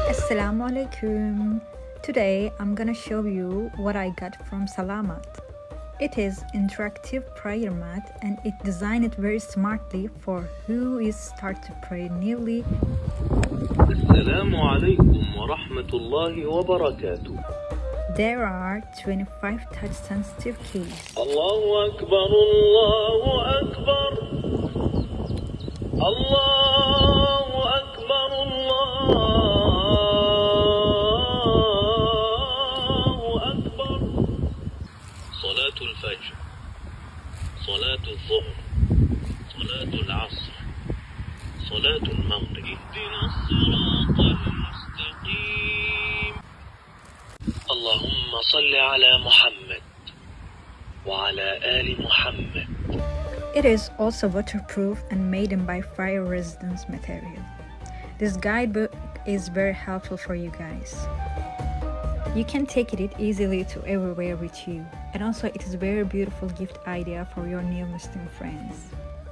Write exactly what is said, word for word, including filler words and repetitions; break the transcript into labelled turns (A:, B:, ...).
A: Assalamu alaikum. Today I'm gonna show you what I got from Salah. It is interactive prayer mat and it designed very smartly for who is start to pray newly.
B: Assalamu alaikum wa rahmatullahi wa barakatuh.
A: There are twenty-five touch sensitive keys.
B: Allahu Akbar, Allahu Akbar. Allahu Akbar, Allahu Akbar. Salatul Fajr, Salatul Dhuhr, Salatul Asr, Salatul Maghrib. Ihdina as-siratal mustaqim. Allahumma salli ala Muhammad wa ala ali Muhammad.
A: It is also waterproof and made in by fire resistant material. This guidebook is very helpful for you guys. You can take it easily to everywhere with you, and also it is a very beautiful gift idea for your new Muslim friends.